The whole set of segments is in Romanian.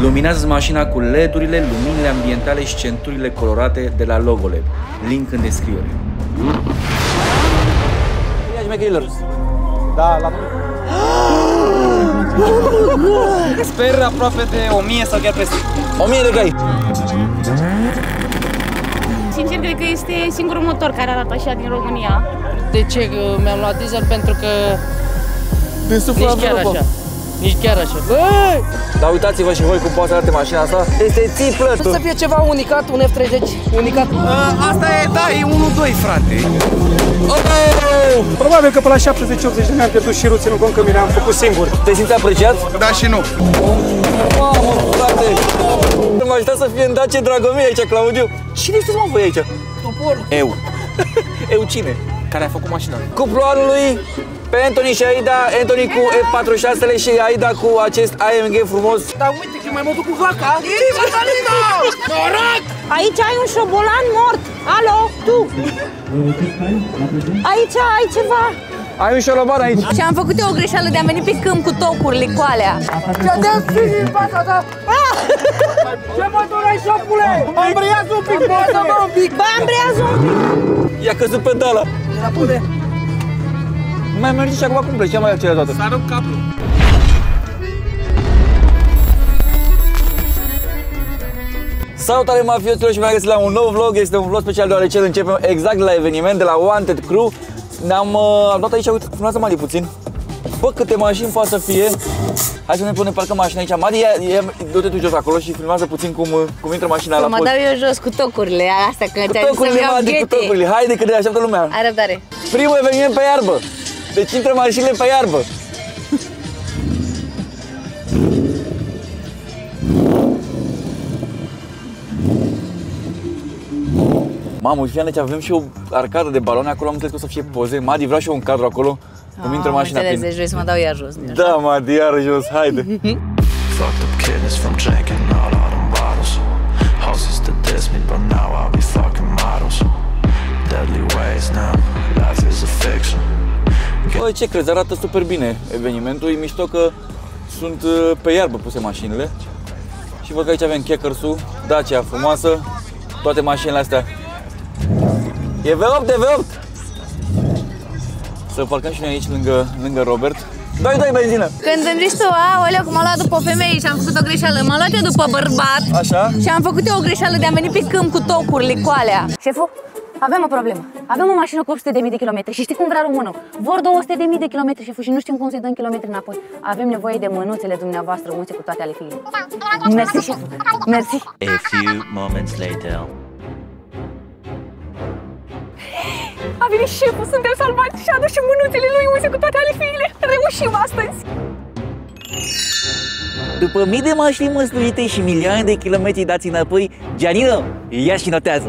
Luminează mașina cu LED-urile, luminile ambientale și centurile colorate de la Logolab. Link în descriere. Ia-și mecherilor. Da, la... Sper aproape de 1000 sau chiar peste 1000 de cai. Sincer, cred că este singurul motor care arată așa din România. De ce mi-am luat diesel? Pentru că nici chiar așa. Nici chiar așa. Băi! Dar uitați-vă și voi cum poate să arate mașina asta. Este țiplă! Să fie ceva unicat, un F30 unicat. Asta e, da, e 1-2, frate. Probabil că pe la 70-80 de mii am pierdut șirul, ținând cont că mi le-am făcut singur. Te simți apreciat? Da și nu. Mamă, frate! M-a ajutat să fie în Dacia Dragomir aici, Claudiu. Cine sunteți, mă, voi aici? Toporul. Eu. Eu cine? Care a făcut mașina? Cuplul anului pe Anthony și Aida, Anthony cu F46-le și Aida cu acest AMG frumos. Dar uite că mai mă duc cu vaca. Ei, Mătălina! Noroc! Aici ai un șobolan mort. Alo, tu! Aici ai ceva. Ai un șoloban aici. Și am făcut eu o greșeală de a veni pe câmp cu tocurile cu alea. Ce te-am spus în fața ta? Ce mă doreai, șopule? Ambreiază un pic, mă, un pic. Bă, ambreiază un pic. I-a căzut pedala. Era pune. Mai merge și acum cum pleci? Ce mai accelerat toată? S-a rupt cablul. Salutare mafioților și mai găsit la un nou vlog. Este un vlog special deoarece îl începem exact de la eveniment, de la Wanted Crew. Ne-am luat aici, uite, filmează Madi puțin. Bă, câte mașini poate să fie. Hai să ne parcăm mașina aici. Madi, du-te tu jos acolo și filmează puțin cum intră mașina la Mă dau eu jos cu tocurile astea, că ți-am zis să-mi iau Madi, cu tocurile. Haide că ne așteaptă lumea. Ai răbdare. Primul eveniment pe iarbă. Deci intră mașinile pe iarbă. Mamă, uite, deci avem și o arcadă de balone acolo, am înțeles că o să fie poze. Madi, vreau și eu un cadru acolo, cum intră mașina prin. Înțeles, deci să mă dau iar jos. Da, Madi, iară jos, haide. Fucked up kidneys from drinking all of them bottles. Horses to diss me, but now I'll be fucking models. Deadly ways now, life is a fiction. Băi, ce crezi, arată super bine evenimentul, e mișto că sunt pe iarbă puse mașinile. Și văd că aici avem Checkers-ul, Dacia frumoasă, toate mașinile astea. E V8, e V8! Să parcăm și noi aici lângă Robert. Dai benzină! Când îmi zici tu, aoleu, cum m-a luat după femeie și am făcut o greșeală, m-a luat eu după bărbat. Așa? Și am făcut eu o greșeală de a veni pe câmp cu tocurile cu alea. Șeful, avem o problemă. Avem o mașină cu 800.000 de kilometri și știi cum vrea românul? Vor 200.000 de kilometri, șeful, și nu știm cum să-i dăm kilometri înapoi. Avem nevoie de mânuțele dumneavoastră unse cu toate ale fiilor. Mersi, șeful. Mersi. A few moments later. A venit șeful, suntem salvați și a adus și mânuțele lui unse cu toate ale fiile. Reușim astăzi. După mii de mașini măsluite și milioane de kilometri dați înapoi, Gianino, ia și notează!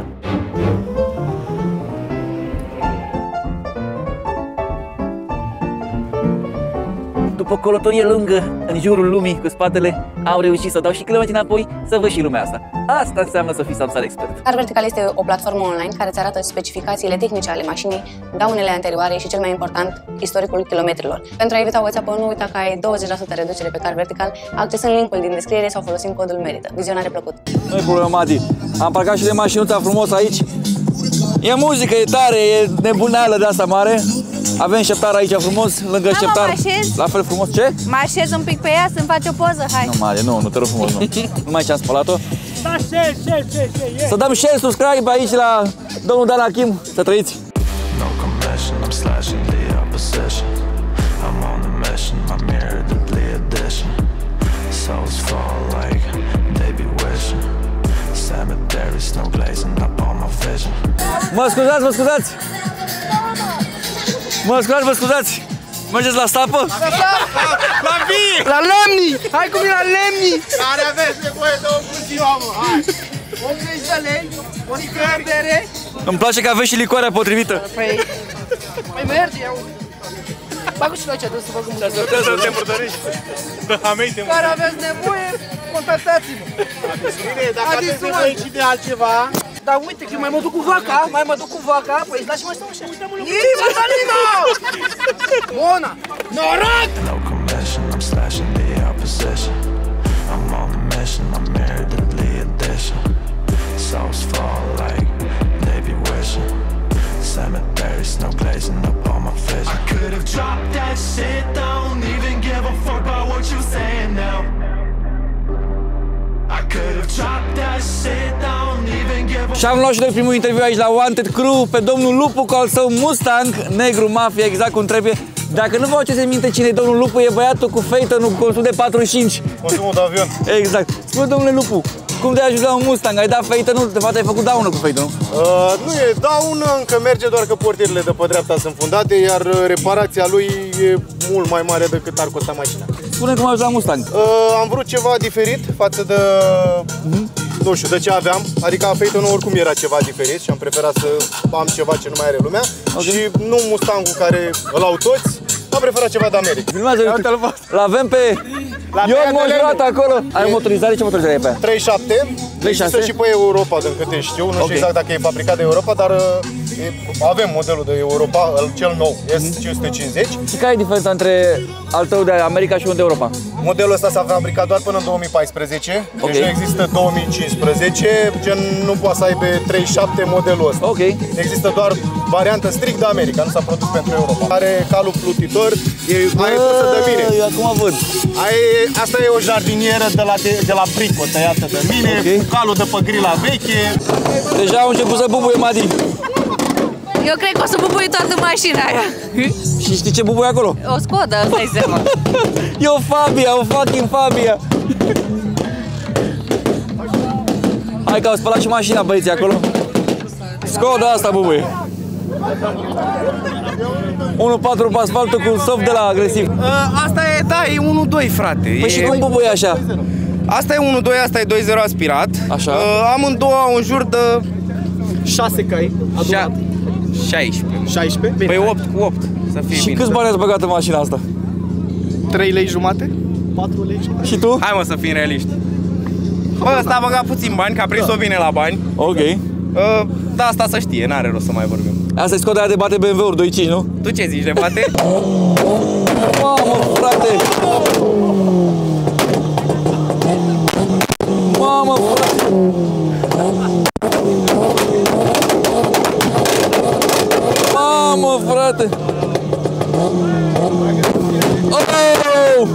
După o călătorie lungă în jurul lumii cu spatele, am reușit să dau și kilometri înapoi să văd și lumea asta. Asta înseamnă să fii Samsar expert. CarVertical este o platformă online care îți arată specificațiile tehnice ale mașinii, daunele anterioare și, cel mai important, istoricul kilometrilor. Pentru a evita o țeapă, nu uita că ai 20% reducere pe CarVertical, accesând linkul din descriere sau folosind codul MERITă. Vizionare plăcută! Nu-i problemă, Madi. Am parcat și de mașinuța frumos aici. E muzică, e tare, e nebuneală de asta mare. Avem șeptar aici frumos, lângă șeptar. La fel frumos, ce? Mă așez un pic pe ea să-mi faci o poză, hai. Nu, Madi, nu, te rog frumos, nu. Numai ce am spălat-o. Da, share. Să dăm share, subscribe aici la domnul Dan Achim. Să trăiți! No commission, I'm slashing the opposition. I'm on a mission, my mirror deadly edition. Souls fall like they be wishing. Cemeteries, no glazing up on my vision. Mă scuzați! Vă scuzați! Mergeți la stapă? La vie! La lemni! Hai cu mine la lemni! Care aveți nevoie de o puțină, mă, hai! 80 de lei, o nicăiere. Îmi place că aveți și licoarea potrivită. Păi merge, iau. Bagă și noi ce să băgăm. Să te murdărești. Care aveți nevoie, contactați-mă. Bine, dacă aveți nevoie și de altceva. Dar uite că mai mă duc cu vaca, păi îți lași mai stau așa. Ei, Mătălina! Mona! Noroc! No commission, I'm slashing the opposition. I'm on a mission, Și am luat și noi primul interviu aici la Wanted Crew pe domnul Lupu cu al său Mustang negru mafia, exact cum trebuie. Dacă nu vă aduceți minte cine e domnul Lupu, e băiatul cu Phaeton-ul cu consum de 45. Consumul de avion. Exact. Spune, domnule Lupu, cum de-ai ajuns la un Mustang? Ai dat Phaeton-ul? De fapt ai făcut daună cu Phaeton-ul. Nu e daună, încă merge, doar că portierele de pe dreapta sunt fundate, iar reparația lui e mult mai mare decât ar costa mașina. Spune cum ai ajuns la Mustang. Am vrut ceva diferit față de, nu știu, de ce aveam. Adică Phaeton-ul oricum era ceva diferit și am preferat să am ceva ce nu mai are lumea. Okay. Și nu Mustang-ul care îl au toți, am preferat ceva de America. L-avem pe Ion Mojurat acolo. Ai motorizare? Ce motorizare e pe aia? 3.7. Există și pe Europa, din câte știu. Nu știu exact dacă e fabricat de Europa, dar avem modelul de Europa, cel nou, S550. Și care e diferența între al tău de America și unul de Europa? Modelul ăsta s-a fabricat doar până în 2014, deci nu există 2015, gen nu poate să aibă 3.7 modelul ăsta. Există doar variantă strict de America, nu s-a produs pentru Europa. Are calul plutitor, e mai pusă de mine. Acum văd. Asta e o jardinieră de la Brico, tăiată de mine, cu calul de pe grila veche. Deja au început să bubuie, Madi. Eu cred că o să bubuie toată mașina aia. Și știi ce bubuie acolo? O Skoda, îți dai seama. E o Fabia, o fucking Fabia. Hai că au spălat și mașina băieții acolo. Skoda asta bubuie. 1.4 pe asfaltul cu soft de la agresiv. Asta e, da, e 1.2, frate. Păi și cum bubuie așa? Asta e 1.2, asta e 2.0 aspirat. Așa. Amândouă au în jur de 6 cai. 16. Păi 8 cu 8. Să fie și bine. câți bani ați băgat în mașina asta? 3 lei jumate? 4 lei jumate. Și tu? Hai mă să fim realiști. Bă, ăsta a băgat puțin bani, că a prins-o bine la bani. Ok. Da, asta să știe, n-are rost să mai vorbim. Asta e Skoda aia de bate BMW-uri 2.5, nu? Tu ce zici, de bate? Mamă, frate! Mamă, frate! Mamă, frate! Oh!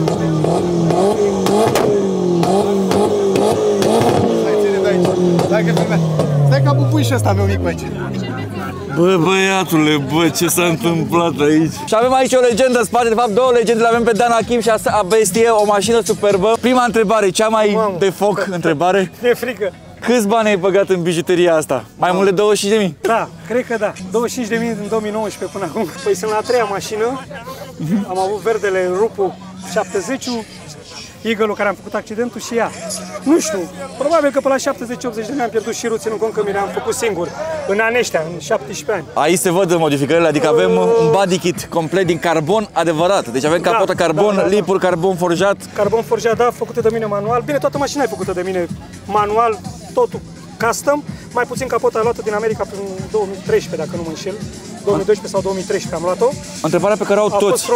Stai că bubui și ăsta meu mic pe aici. Bă, băiatule, bă, ce s-a întâmplat aici? Și avem aici o legendă în spate, de fapt două legende, le avem pe Dan Achim și Bestie, o mașină superbă. Prima întrebare, cea mai de foc întrebare. E frică. Câți bani ai băgat în bijuteria asta? Mai mult de 25.000? Da, cred că da. 25.000 din 2019 până acum. Păi sunt la a treia mașină. Am avut verdele, Rupu 70-ul, Eagle-ul care am făcut accidentul și ea. Nu știu, probabil că pe la 70-80 de ani am pierdut șirul, ținând cont că mi le-am făcut singur, în anii ăștia, în 17 ani. Aici se văd modificările, adică avem un body kit complet din carbon adevărat. Deci avem capotă carbon, lipuri carbon forjat. Carbon forjat, da, făcute de mine manual. Bine, toată mașina e făcută de mine manual, totul custom. Mai puțin capota luată din America prin 2013, dacă nu mă înșel. 2012 sau 2013 am luat-o. Întrebarea pe care au toți. A fost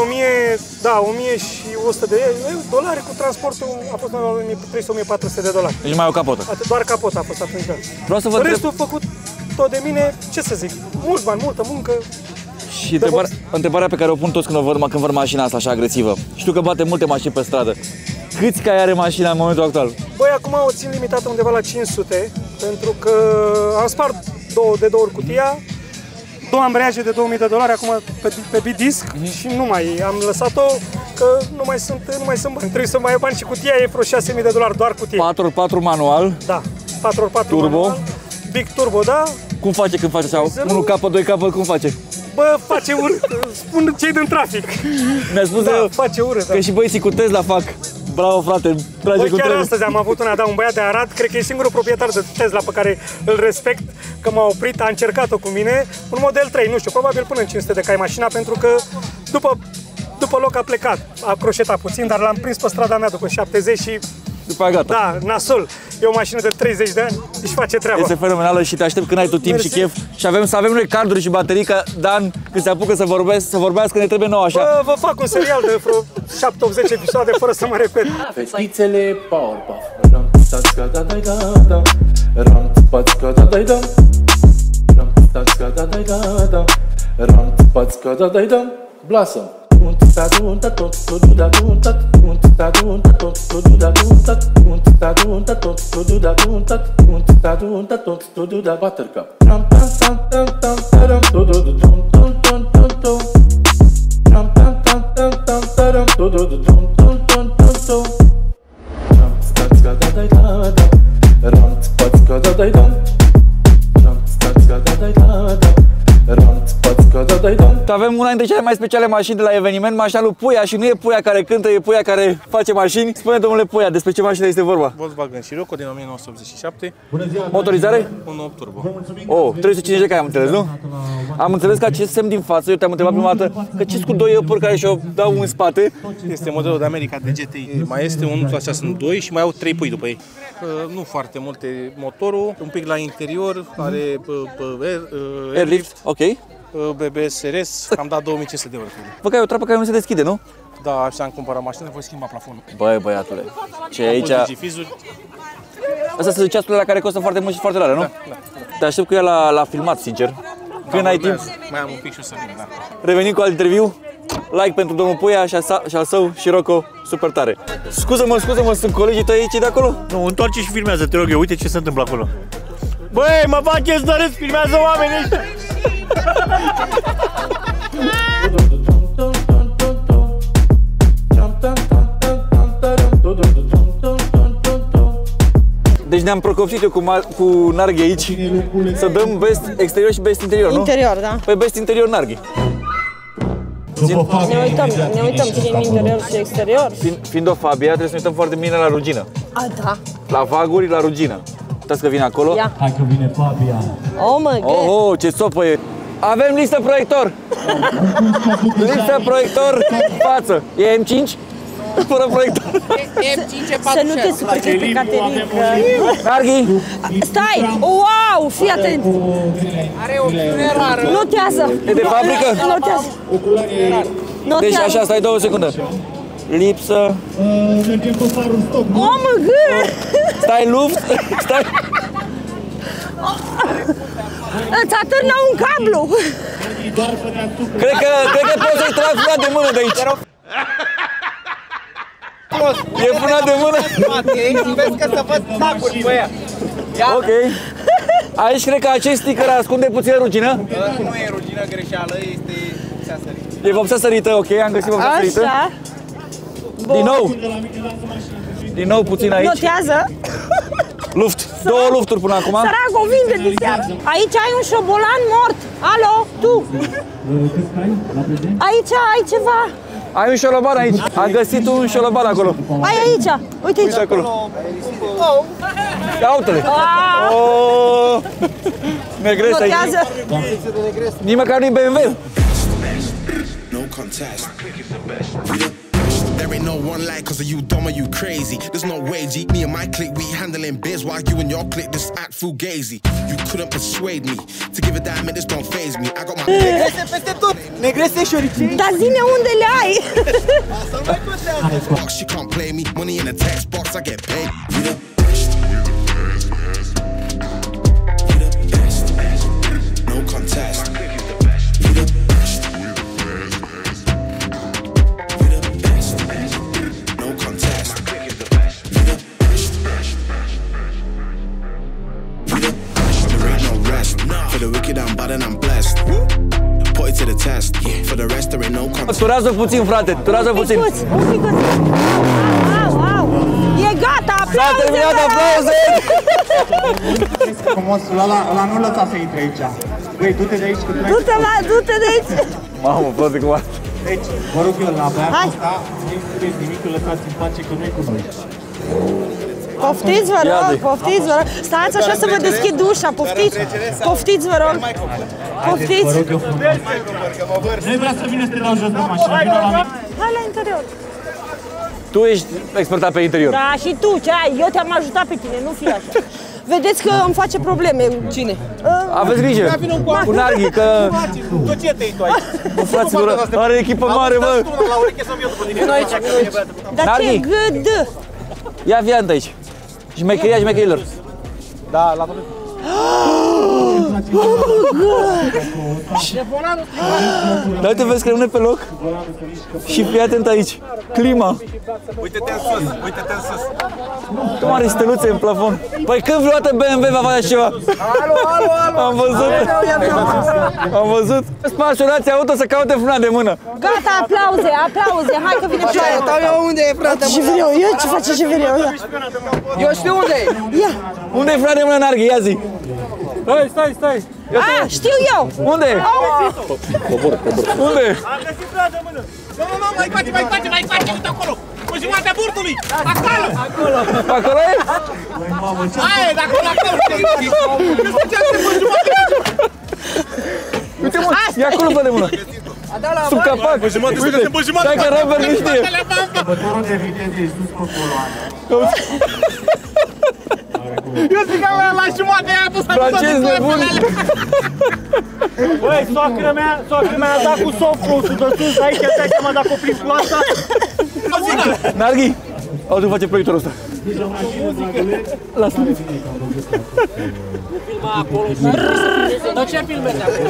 1100 de dolari cu transportul, a fost 1300-1400 de dolari. Deci mai au capotă. Doar capota a fost atunci, da. Vreau să vă restul făcut tot de mine, ce să zic, mulți bani, multă muncă. Și întrebarea pe care o pun toți când văd mașina asta așa agresivă. Știu că bate multe mașini pe stradă. Câți cai are mașina în momentul actual? Băi, acum o țin limitată undeva la 500, pentru că am spart de două ori cutia, două ambreiaje de 2000 de dolari acum pe bidisc și nu mai am lăsat-o că nu mai sunt bani. Trebuie să mai ai bani și cutia e vreo 6.000 de dolari doar cutie. 4x4 manual. Da, 4x4 turbo. Manual, big turbo, da. Cum face când face așa? 1K, 2K, cum face? Bă, face urât, spun cei din trafic. Mi-a spus face urât, că și băieții cu Tesla fac. Bravo, frate, trage cu chiar astăzi am avut un băiat de Arad, cred că e singurul proprietar de Tesla pe care îl respect, că m-a oprit, a încercat-o cu mine, un Model 3, nu știu, probabil până în 500 de cai mașina, pentru că după loc a plecat, a croșetat puțin, dar l-am prins pe strada mea după 70 și... După aia gata. Da, nasol. E o mașină de 30 de ani, își face treaba. Este fenomenală și te aștept când ai tot timp și chef. Și să avem noi carduri și baterii, că Dan, când se apucă să vorbească, ne trebuie nouă așa. Bă, vă fac un serial de vreo 7-80 episoade fără să mă repet. Fetițele Powerpuff. Ram, tațca, da, da, da, da. Ram, pațca, da, da, da. Ram, tațca, da, da, da, da. Ram, pațca, da, da, da. Blossom. Avem una dintre cele mai speciale mașini de la eveniment, mașina lui Puia, și nu e Puia care cântă, e Puia care face mașini. Spune, domnule Puia, despre ce mașină este vorba? Volkswagen Scirocco din 1987. Motorizare? 1.8 turbo. Oh, 350 de cai, am înțeles, nu? Am înțeles că acest semn din față, eu te-am întrebat prima dată, că ce cu 2 ăpuri care și-o dau în spate? Este modelul de America de GTI. Mai este unul, așa sunt 2 și mai au 3 pui după ei. Nu foarte multe motorul, un pic la interior, are Airlift, ok. BBS RS, am dat 2500 de euro. Bă, că e o trapă care nu se deschide, nu? Da, așa am cumpărat mașina, voi schimba plafonul. Băi, băiatule, ce aici... Astea sunt ceasurile la care costă foarte mult și foarte rare, nu? Da. Te aștept cu ea la filmat, sincer. Când ai timp? Mai am un pic și o să vin, da. Revenim cu alt interviu. Like pentru domnul Puia și al său, Scirocco, super tare. Scuză-mă, sunt colegii tăi aici de acolo? Nu, întoarce și filmează, te rog eu, uite ce se întâmplă acolo. Băi, mă faceți să râs, filmează oamenii ăștia! Deci ne-am procopsit eu cu Narghi aici să dăm best exterior și best interior, nu? Interior, da. Păi best interior Narghi. Ne uităm și în interior și exterior. Fiind o Fabia, trebuie să ne uităm foarte bine la rugină. A, da. La vaguri, la rugină. Uitați că vine acolo. Ia. Hai că vine Fabia. Oh my God. Oh, ce sopă e. Avem listă proiector. Listă proiector față. E M5? Fără proiector. M5 Să nu te supărți pe Caterica. Narghi. Stai! Wow! Fii atent! Are o opțiune rară. Notează! E de fabrică? Notează! Deci așa, stai 2 secunde. Lipsă. Mergem pe farul stop. Oh my God! Stai luft. Stai. Îți atârnă un cablu! Cred că poți să-i tragi frunat de mână de aici. E frunat de mână? Vezi că să văd tacuri pe ea. Ok. Aici cred că acest sticker ascunde puțin rugină. Nu e rugină, greșeală, este vopsea sărită. E vopsea sărită, ok, am găsit vopsea sărită. Așa. Din nou puțin aici. Notează. Luft. 2 lufturi până acum. Sărac o vinde de seară. Aici ai un șobolan mort. Alo, tu. Aici ai ceva. Ai un șoloban aici. Am găsit un șoloban acolo. Ai aici. Uite aici. Uite acolo. Ia uite-le. Negres aici. Nici măcar nu-i BMW. There ain't no one like cause of you dumb or you crazy. There's no way, G. Me and my clique, we handling biz while you and your clique just act fugazi. You couldn't persuade me to give a damn, it just don't faze me. I got my Negrese peste tot. Negrese și oricei. Dar zi-ne unde le ai. She can't play me. Money in a text box, I get paid. No contest. Turează puțin, frate, turează puțin. Un picuț. Au. E gata, aplauze! S-a terminat, aplauze! Frumosul ăla nu lăsa să intre aici. Băi, du-te de aici că tu Du-te de aici. Mamă, frate, cum asta. Deci, vă rog eu, la băiatul ăsta, nu-i spuneți nimic, îl lăsați în pace că nu-i cu noi. Poftiți, vă rog, poftiți, vă rog. Stați așa să vă deschid ușa, poftiți. Poftiți, vă rog. Poftiți. Nu vrea să vină să te dau jos de mașină, vină la mine. Hai la interior. Tu ești experta pe interior. Da, și tu, ce ai? Eu te-am ajutat pe tine, nu fi așa. Vedeți că îmi face probleme. Cine? Aveți grijă. Cu Narghi, că... Tu ce te-ai tu aici? Bă, fraților, are echipă mare, bă. La ureche să-mi iau după tine. Dar ce gâd? Ia viantă aici. Șmecheria șmecherilor. Da, la Dar uite, vezi că rămâne pe loc? Și fii atent aici. Clima. Uite-te în sus, uite-te în sus. Cum are steluțe în plafon. Păi când vreodată BMW va face ceva? Am văzut. Am văzut. Spaționații auto să caute frâna de mână. Gata, aplauze, aplauze. Hai că vine ploaia. Unde e frate? Ce vin eu? Ce face ce vin eu? Eu știu unde e. Ia. Unde e frâna de mână, Narghi? Ia zi. Stai. A, știu eu. Unde e? Unde? Am găsit frâna de mână. Nu, mai face, uite acolo. Cu jumatea burtului. Acolo. Acolo e? Aia e, de acolo. Uite mă, e acolo frâna de mână. Sub capac. Uite, stai că Robert nu știe. Eu zic că la jumătate aia a pus Francez nebun. Băi, soacră mea a dat cu softclose-ul de sus aici, te-ai seama dacă o prins cu asta? Narghi, auzi, face proiectorul ăsta. Lasă-l. Filma acolo și... Dar ce filmezi acolo?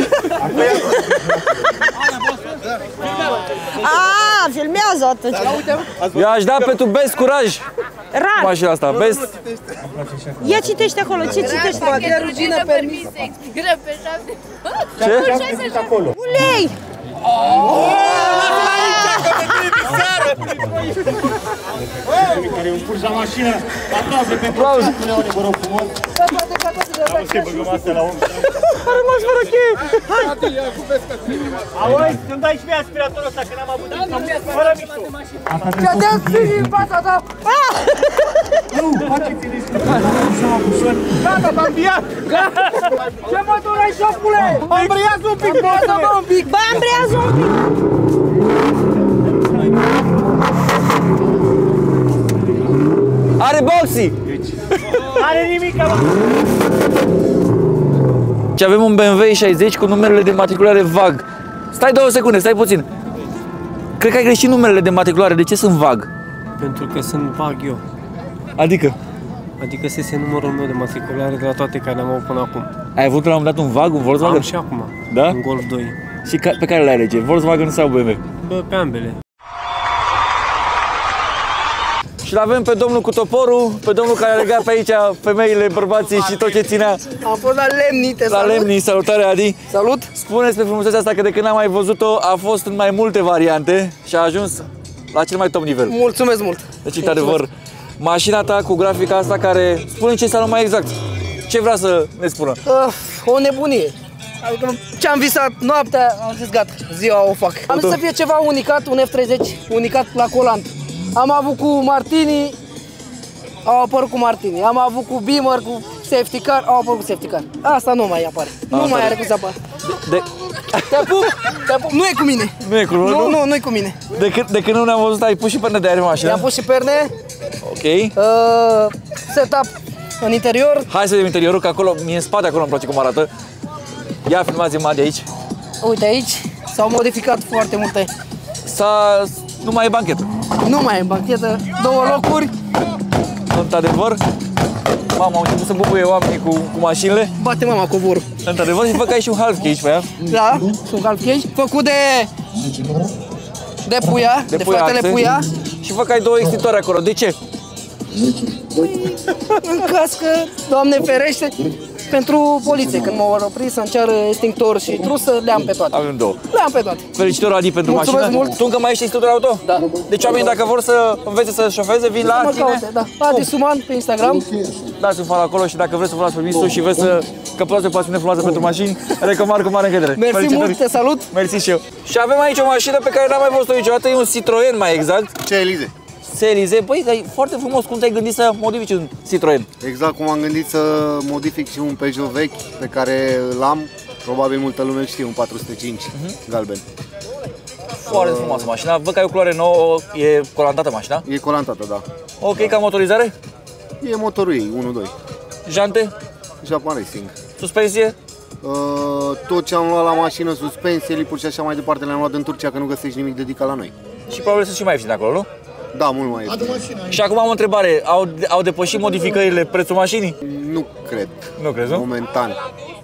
A, filmează atunci. Eu aș da pentru best curaj. Rar. Mașina asta, best. Ia citește acolo, ce citește? Poate rugină permis. Expiră pe 7. Ce? Ulei! Care îmi purgi la mașină, aplauze pentru Leone, vă rog frumos. Am să-i băgăm astea la om. Are rămas fără cheie. Auzi, îmi dai și mie aspiratorul ăsta, că n-am avut fără mișto. Ce te-am spus în fața ta? Nu, faceți-i discuții. Gata, m-am biat! Ce motor ai, șopule? Ambreiază un pic, bă, un pic! Bă, ambreiază un pic! Are boxy! Are nimic, Și avem un BMW 60 cu numerele de matriculare VAG. Stai 2 secunde, stai puțin. Cred că ai greșit numerele de matriculare. De ce sunt VAG? Pentru că sunt vag eu. Adică? Adică ăsta este numărul meu de matriculare de la toate care le-am avut până acum. Ai avut la un moment dat un VAG, un Volkswagen? Am și acum. Da? Un Golf 2. Și pe care le alege? Volkswagen sau BMW? Bă, pe ambele. Și l-avem pe domnul cu toporul, pe domnul care a legat pe aici femeile, bărbații și tot ce ținea. Am fost la Lemnite, la Lemni, salutare Adi. Salut! Spuneți pe frumusețea asta că de când am mai văzut-o a fost în mai multe variante și a ajuns la cel mai top nivel. Mulțumesc mult! Deci, într-adevăr, mașina ta cu grafica asta care... Spune ce înseamnă mai exact. Ce vrea să ne spună? O nebunie. Adică ce-am visat noaptea, am zis gata, ziua o fac. Am zis să fie ceva unicat, un F30 unicat la colant. Am avut cu Martini, au apărut cu Martini. Am avut cu Beamer, cu safety car, au apărut cu safety car. Asta nu mai apare. Nu mai are cum să apară. Te pup, nu e cu mine. Nu e cu mine? Nu e cu mine. De când nu ne-am văzut, ai pus și perne de aer în mașină? I-am pus și perne. Ok. Setup în interior. Hai să vedem interiorul, că acolo, mie în spate acolo îmi place cum arată. Ia filmați-mă de aici. Uite aici, s-au modificat foarte multe. Nu mai e banchetă. Nu mai e banchetă, 2 locuri. Într-adevăr, mama, au început să bubuie oamenii cu mașinile. Bate mama covorul. Într-adevăr, și văd că ai și un half cage pe ea. Da, un half cage, făcut de Puia, de fratele Puia. Și văd că ai 2 extintori acolo. De ce? În caz că, Doamne ferește, pentru poliție, când m-au oprit să-mi ceară extintor și trusă, le-am pe toate. Avem 2. Le-am pe toate. Felicitări, Adi, pentru Mulțumesc mașină. mult. Tu încă mai ești instructor auto? Da. Deci oamenii, dacă vor să învețe să șofeze, vin la tine? Da. Adi Suman pe Instagram. Dați un follow acolo și dacă vreți să vă luați permisul și vreți să căpătați o pasiune frumoasă pentru mașini, recomand cu mare încredere. Mersi mult, te salut. Mersi și eu. Și avem aici o mașină pe care n-am mai văzut-o niciodată, e un Citroen mai exact. Ce Elize? Elize, băi, dar e foarte frumos. Cum te-ai gândit să modifici un Citroen? Exact cum am gândit să modific și un Peugeot vechi pe care îl am. Probabil multă lume îl știe, un 405 galben. Foarte frumoasă mașina. Văd că ai o culoare nouă, e colantată mașina? E colantată, da. Ok, ca motorizare? E motorul ei, 1.2. Jante? Japan Racing. Suspensie? Tot ce am luat la mașină, suspensie, lipuri și așa mai departe, le-am luat în Turcia, că nu găsești nimic dedicat la noi. Și probabil sunt și mai ieftine acolo, nu? Da, mult mai ieftine. Și acum am o întrebare. Au depășit modificările prețul mașinii? Nu cred. Nu crezi, nu? Momentan.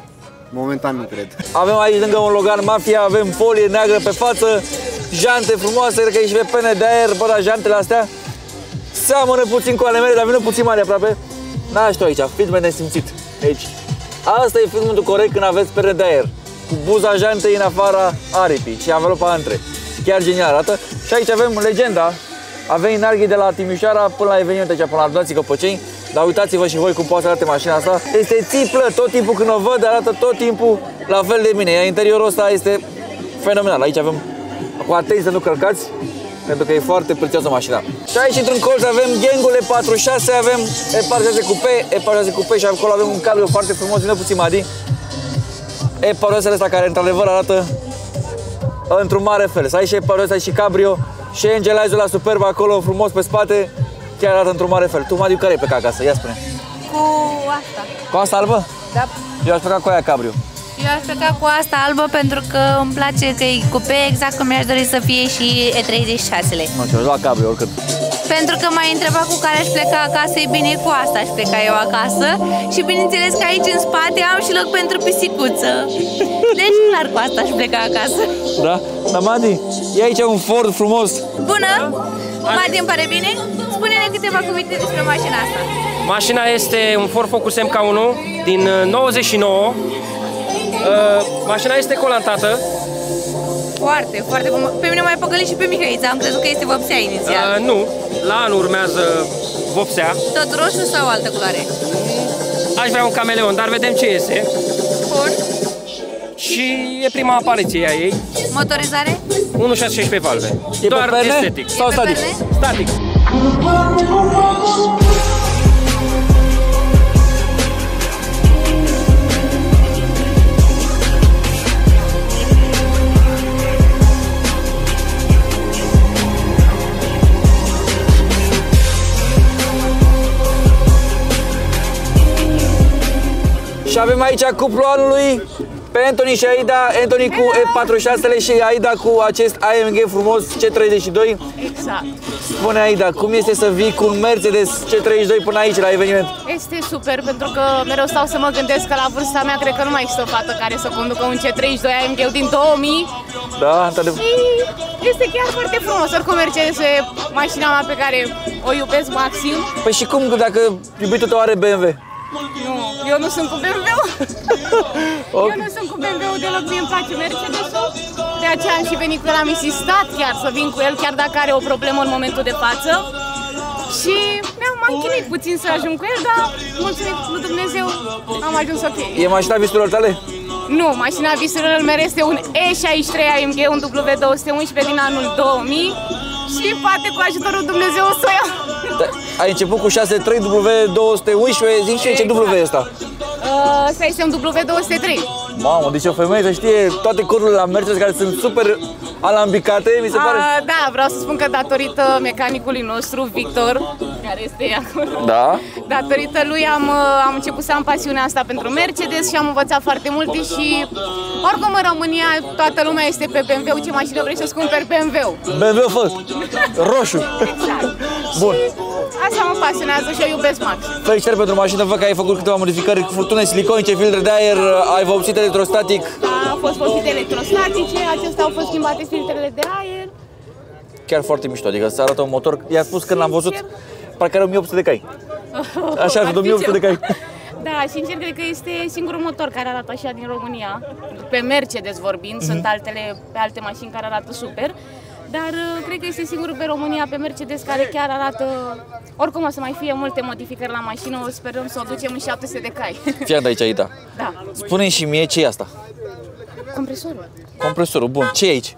Momentan nu cred. Avem aici lângă un Logan Mafia, avem folie neagră pe față, jante frumoase, cred că e și pe pene de aer, bă, dar jantele astea seamănă puțin cu ale mele, dar vină puțin mari aproape. N-aș tu aici, fiți mai nesimțit. Deci, asta e filmul corect când aveți pene de aer, cu buza jantei în afara aripii și anvelopa între. Chiar genial arată. Și aici avem legenda. Avem Narghi de la Timișoara până la evenimente aici, până la Adunații Căpăceni. Dar uitați-vă și voi cum poate să arate mașina asta. Este țiplă tot timpul când o văd, arată tot timpul la fel de bine. Iar interiorul ăsta este fenomenal. Aici avem, cu atenție să nu călcați, pentru că e foarte prețioasă mașina. Și aici într-un colț avem Gangul E46, avem E46 Coupe, E46 Coupe și acolo avem un cabrio foarte frumos, vină puțin Madi. E46 ăsta care într-adevăr arată într-un mare fel. Să ai și E46 și cabrio și Angelize-ul la Superb acolo frumos pe spate, chiar arată într-un mare fel. Tu, Madi, cu care ai plecat acasă? Ia spune. Cu asta. Cu asta albă? Da. Eu aș pleca cu aia cabrio. Eu aș pleca cu asta albă pentru că îmi place că e coupe, exact cum mi-aș dori să fie și E36-le. Nu știu, la cabrio oricât. Pentru că m-ai întrebat cu care aș pleca acasă, e bine, cu asta aș pleca eu acasă. Și bineînțeles că aici în spate am și loc pentru pisicuță. Deci clar cu asta aș pleca acasă. Da? Dar Madi, e aici un Ford frumos. Bună! Madi, îmi pare bine? Spune-ne câteva cuvinte despre mașina asta. Mașina este un Ford Focus MK1 din 99. Mașina este colantată. Foarte, foarte bun. Pe mine m-ai păcălit și pe Mihăița, am crezut că este vopsea inițial. Nu, la anul urmează vopsea. Tot roșu sau altă culoare? Aș vrea un cameleon, dar vedem ce iese. Bun. Și e prima apariție a ei. Motorizare? 1.616 valve. E doar pe estetic. Sau static? Static. Și avem aici cuplul anului pe Anthony și Aida, Anthony cu E46-le și Aida cu acest AMG frumos C32. Exact. Spune Aida, cum este să vii cu un Mercedes C32 până aici la eveniment? Este super, pentru că mereu stau să mă gândesc că la vârsta mea cred că nu mai există o fată care să conducă un C32 AMG din 2000. Da, într-adevăr. Și este chiar foarte frumos, oricum Mercedes e mașina mea pe care o iubesc maxim. Păi și cum dacă iubitul tău are BMW? Nu, eu nu sunt cu BMW-ul. Eu nu sunt cu BMW-ul deloc, mie îmi place Mercedes-ul. De aceea am și venit, că l-am insistat chiar să vin cu el, chiar dacă are o problemă în momentul de față. Și m-am chinuit puțin să ajung cu el, dar mulțumit lui Dumnezeu am ajuns ok. E mașina visurilor tale? Nu, mașina visurilor mele este un E63 AMG, un W211 din anul 2000. Și poate cu ajutorul Dumnezeu o să o iau. Da, ai început cu 6.3 W211, zici ce W e ăsta? Ăsta este un W203. Mamă, deci o femeie să știe toate codurile la Mercedes care sunt super alambicate, mi se pare. Da, vreau să spun că datorită mecanicului nostru, Victor, care este acolo. Da. Datorită lui am început să am pasiunea asta pentru Mercedes și am învățat foarte multe și oricum în România toată lumea este pe BMW, ce mașină vrei să-ți cumperi BMW? BMW fă, roșu. Exact. Bun. Și asta mă pasionează și eu iubesc max. Felicitări pentru mașină, văd că ai făcut câteva modificări cu furtune siliconice, filtre de aer, ai vopsit electrostatic. Da, au fost vopsite electrostatice, acestea au fost schimbate filtrele de aer. Chiar foarte mișto, adică se arată un motor, i-a spus când l-am văzut, parcă are 1800 de cai. Așa, 1800 de cai. Da, sincer, cred că este singurul motor care arată așa din România. Pe Mercedes vorbind, sunt altele pe alte mașini care arată super. Dar cred că este singurul pe România, pe Mercedes, care chiar arată... Oricum o să mai fie multe modificări la mașină, o sperăm să o ducem în 700 de cai. Fii de aici, Aida. Da. Spune-mi și mie ce e asta. Compresorul. Compresorul, bun. Ce e aici?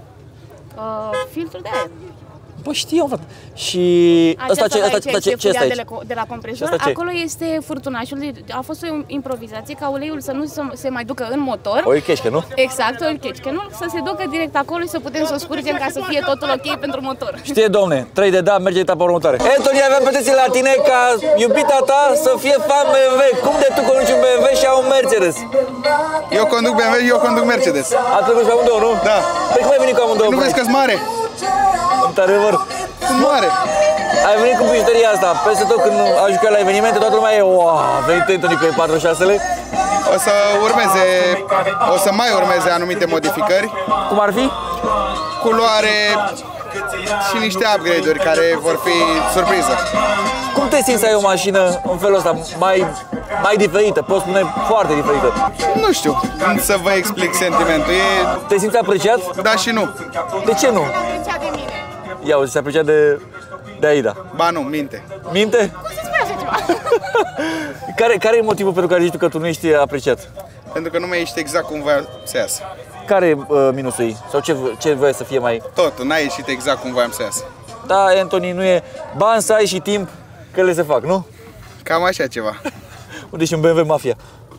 Filtrul de aer. Bă, știu, frate. Și ăsta ce este aici? De la compresor. Acolo este furtunașul. A fost o improvizație ca uleiul să nu se mai ducă în motor. Oil cheșcă, nu? Exact, oil cheșcă, să se ducă direct acolo și să putem să o scurgem ca să fie totul ok pentru motor. Știe, domne, 3 de da, merge etapa următoare. Anthony, aveam pretenții la tine ca iubita ta să fie fan BMW. Cum de tu conduci un BMW și au un Mercedes? Eu conduc BMW, eu conduc Mercedes. Ați trecut pe amândouă, nu? Da. Păi cum ai venit cu amândouă? Nu vezi că-s mare? Într-adevăr. Sunt mare. Ai venit cu bijuteria asta. Peste tot când ajungi la evenimente, toată lumea e wow, a venit Anthony cu E46-le. O să mai urmeze anumite modificări. Cum ar fi? Culoare și niște upgrade-uri care vor fi surpriză. Cum te simți să ai o mașină în felul ăsta mai diferită? Poți spune foarte diferită. Nu știu să vă explic sentimentul. Te simți apreciat? Da și nu. De ce nu? Apreciat de mine. Ia uite, se apreciat de Aida. Ba nu, minte. Minte? Cum să spui așa ceva? Care e motivul pentru care zici tu că tu nu ești apreciat? Pentru că nu mai ești exact cum voiam să iasă. Care e minusul ei? Sau ce voia să fie mai... Tot, n-a ieșit exact cum voiam să iasă. Da, Anthony, nu e bani să ai și timp că le se fac, nu? Cam așa ceva. Unde și un BMW Mafia.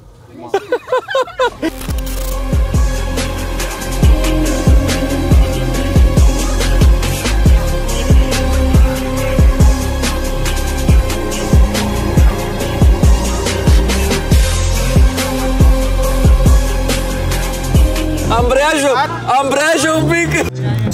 Ambreiajul un pic!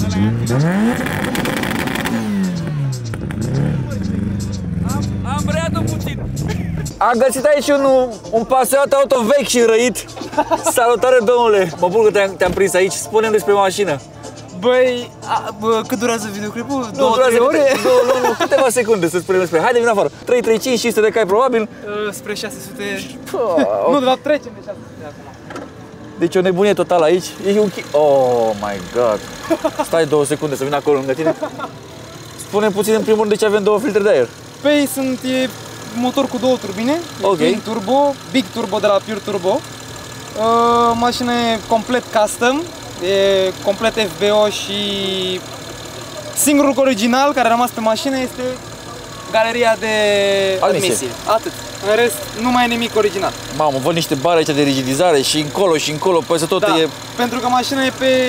Am breat-o puțin. Am găsit aici un pasionat auto vechi și răit. Salutare, domnule! Mă bucur că te-am prins aici. Spune-mi despre mașină. Băi, cât durează videoclipul? 2-3 ore? Nu, câteva secunde să spunem despre. Haide, vin afară. 335, 500 de cai probabil. Spre 600. Nu, de fapt trecem de 600 acum. Deci o nebunie totală aici. E un Oh my god. Stai 2 secunde să vin acolo lângă tine. Spune puțin în primul rând de ce avem 2 filtre de aer. Păi e motor cu 2 turbine. Ok. Turbo, Big Turbo de la Pure Turbo. Mașina e complet custom. E complet FBO și singurul original care a rămas pe mașină este galeria de admisie. Atât. În rest, nu mai e nimic original. Mamă, văd niște bare aici de rigidizare și încolo, păi să tot e... Pentru că mașina e pe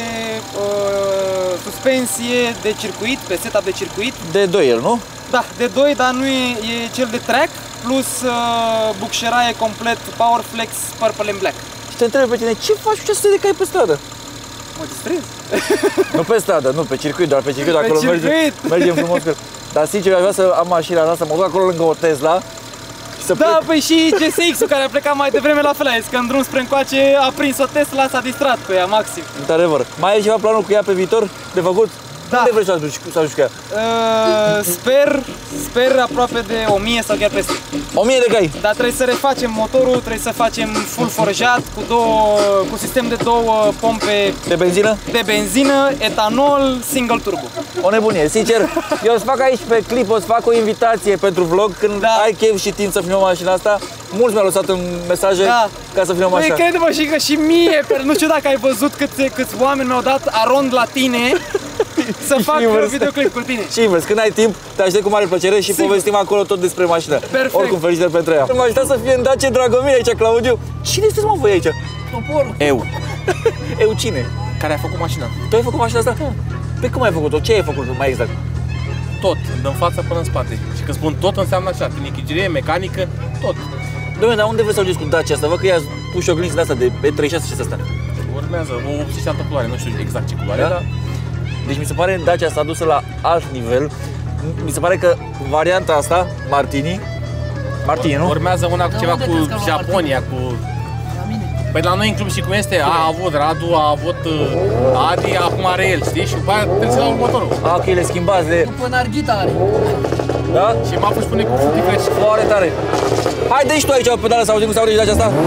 suspensie de circuit, pe setup de circuit. De 2 el, nu? Da, de 2, dar nu e cel de track, plus bucșera e complet Powerflex Purple and Black. Și te întreb pe tine, ce faci cu 600 de cai pe stradă? Mă distrez. Nu pe stradă, nu, pe circuit, doar pe circuit, acolo mergem frumos. Dar sincer, aș vrea să am mașina asta, mă duc acolo lângă o Tesla. Da, păi și GSX-ul care a plecat mai devreme la fel, că în drum spre încoace a prins o Tesla, s-a distrat pe ea maxim. Într-adevăr. Mai ai ceva planul cu ea pe viitor de făcut? Da. Unde vrei să ajungi cu ea? Sper aproape de 1000 sau chiar peste. 1000 de cai? Dar trebuie să refacem motorul, trebuie să facem full forjat cu sistem de 2 pompe de benzină? De benzină, etanol, single turbo. O nebunie, sincer. Eu îți fac aici pe clip, o să fac o invitație pentru vlog când ai chef și timp să filmăm mașina asta. Mulți mi-au lăsat în mesaje ca să filmăm mașina. Păi crede-mă și că și mie, nu știu dacă ai văzut câți oameni mi-au dat arond la tine să fac videoclip cu tine. Și invers, când ai timp, te aștept cu mare plăcere și povestim acolo tot despre mașină. Perfect. Oricum, felicitări pentru ea. M-a ajutat să fie în Dacia Dragomir aici, Claudiu. Cine sunteți, mă, voi aici? Toporul. Eu. Eu cine? Care a făcut mașina. Tu ai făcut mașina asta? Pe cum ai făcut-o? Ce ai făcut mai exact? Tot, din față până în spate. Și când spun tot, înseamnă așa, tinichigerie, mecanică, tot. Doamne, dar unde vrei să ajungi cu Dacia asta? Văd că i-a pus și o glință de asta de E36 și asta. Urmează o 86 culoare, nu știu exact ce culoare, dar... Deci mi se pare Dacia s-a dus la alt nivel. Mi se pare că varianta asta, Martini, nu? Urmează una cu ceva cu Japonia, cu... Păi la noi în club și cum este, a avut Radu, a avut Adi, acum are el, știi? Și după aia trebuie să la următorul. Ok, le schimbați de... După Narghita are. Da? Și m-a pus pune cu fructii fresh. Foarte tare. Hai, dă-și tu aici o pedală să auzim cum se aude și Dacia asta.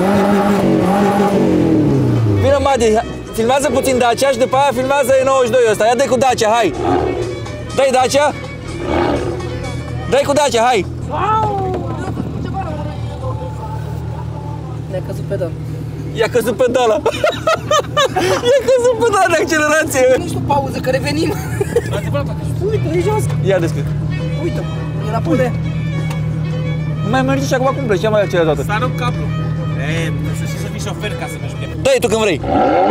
Vină, Madi, filmează puțin Dacia și după aia filmează E92 ăsta. Ia dă-i cu Dacia, hai! Dă-i Dacia! Dă-i cu Dacia, hai! Ne-a căzut pedal. I-a căzut pedala! I-a căzut pedala de accelerație! Nu știu pauză, că revenim! Uite, e jos! Ia deschid! Uite, e la pune! Mai mergi și acum cum pleci? Ia mai accelerat. Să arăt cablu! Trebuie să știi să fii șofer ca să mergi bine. Dă-i tu când vrei!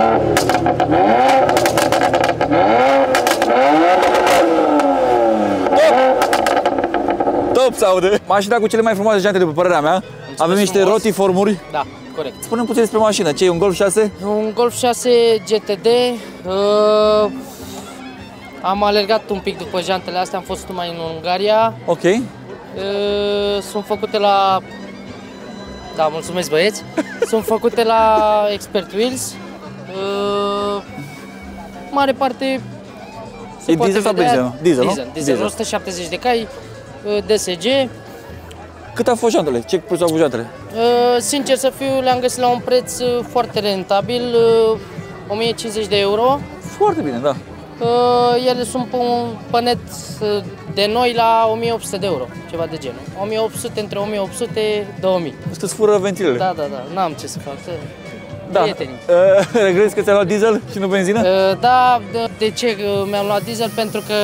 Top se aude! Mașina cu cele mai frumoase jante, după părerea mea. Avem niște rotiformuri. Da, corect. Spune-mi puțin despre mașină. Ce e, un Golf 6? Un Golf 6 GTD. Am alergat un pic după jantele astea, am fost numai în Ungaria. Ok. Sunt făcute la Da, mulțumesc băieți. Sunt făcute la Expert Wheels. Mare parte e diesel sau benzină? Diesel, 170 de cai, DSG. Cât a fost jantele? Ce preț au avut jantele? Sincer să fiu, le-am găsit la un preț foarte rentabil, 1050 de euro. Foarte bine, da. Ele sunt pe net de noi la 1800 de euro, ceva de genul. 1800, între 1800 2000. Îți fură ventilele. Da, n-am ce să fac. Da. Regrezi că ți-ai luat diesel și nu benzină? Da, de ce mi-am luat diesel? Pentru că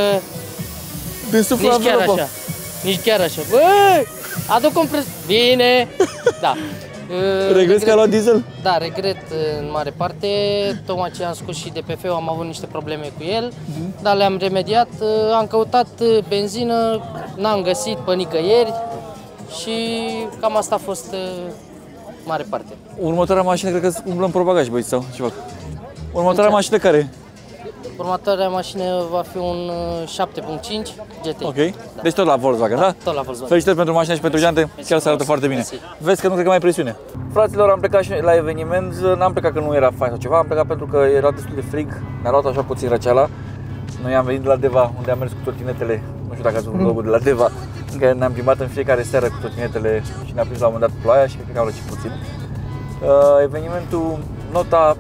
nici chiar așa. Nici chiar așa. Băi, aduc compresor. Bine. Da. Regrezi că ai luat diesel? Da, regret în mare parte. Tocmai ce am scos și DPF-ul, am avut niște probleme cu el, dar le-am remediat. Am căutat benzină, n-am găsit pe nicăieri și cam asta a fost mare parte. Următoarea mașină, cred că umblăm pe bagaj, băieți, sau ceva. Următoarea mașină care e? Următoarea mașină va fi un 7.5 GT. Ok. Da. Deci tot la Volkswagen, da? Tot la Volkswagen. Felicitări pentru mașină și pentru jante, chiar se arată foarte bine. Vezi că nu cred că mai e presiune. Fraților, am plecat și la eveniment, n-am plecat că nu era fain sau ceva, am plecat pentru că era destul de frig, ne-a luat așa puțin răceala. Noi am venit de la Deva, unde am mers cu trotinetele, nu știu dacă ați văzut vlogul de la Deva, în care ne-am plimbat în fiecare seară cu trotinetele și ne-a prins la un moment dat ploaia și cred că am răcit puțin. Evenimentul, nota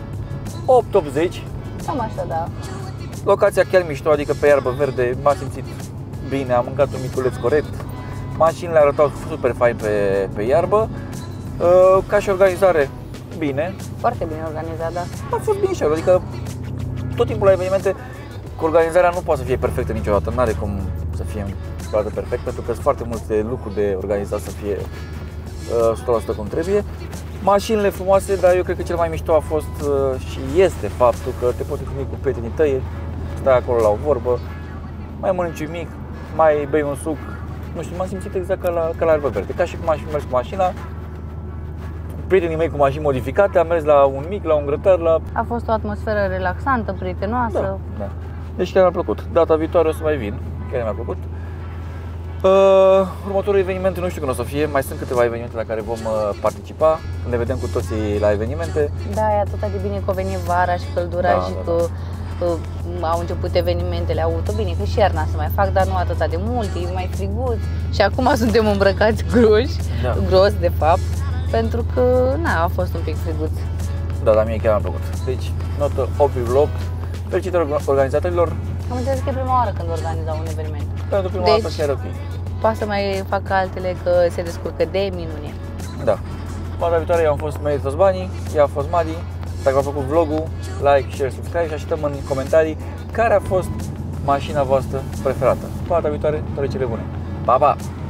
8-80. Cam așa, da. Locația chiar mișto, adică pe iarbă verde, m-a simțit bine, am mâncat un miculeț corect. Mașinile arătau super fain pe iarbă. Ca și organizare, bine. Foarte bine organizat, da. A fost bine și adică tot timpul la evenimente, cu organizarea nu poate să fie perfectă niciodată, nu are cum să fie niciodată perfect, pentru că sunt foarte multe lucruri de organizat să fie 100% cum trebuie. Mașinile frumoase, dar eu cred că cel mai mișto a fost și este faptul că te poți întâlni cu prietenii tăi, stai acolo la o vorbă, mai mănânci un mic, mai bei un suc, nu știu, m-am simțit exact ca la iarbă verde, ca și cum aș fi mers cu mașina, prietenii mei cu mașini modificate, am mers la un mic, la un grătar, A fost o atmosferă relaxantă, prietenoasă. Da. Deci chiar mi-a plăcut. Data viitoare o să mai vin, chiar mi-a plăcut. Următorul eveniment nu știu când o să fie, mai sunt câteva evenimente la care vom participa, ne vedem cu toții la evenimente. Da, e atât de bine că a venit vara și căldura și că au început evenimentele auto, bine că și iarna să mai fac, dar nu atât de mult, e mai friguț și acum suntem îmbrăcați gros de fapt, pentru că a fost un pic friguț. Da, dar mie chiar mi-a plăcut. Deci, notă 8,8. Felicitări organizatorilor. Am înțeles că e prima oară când organizau un eveniment. Pentru prima dată chiar ok. Poate să mai facă altele că se descurcă de minune. Da. Data viitoare eu am fost Meri toți banii, ea a fost Madi. Dacă v-a plăcut vlogul, like, share, subscribe și așteptăm în comentarii care a fost mașina voastră preferată. Data viitoare, toate cele bune. Pa, pa!